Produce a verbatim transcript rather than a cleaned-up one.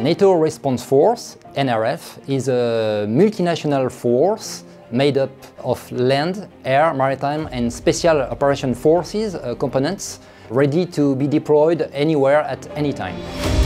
NATO Response Force, N R F, is a multinational force made up of land, air, maritime and special operation forces uh, components ready to be deployed anywhere at any time.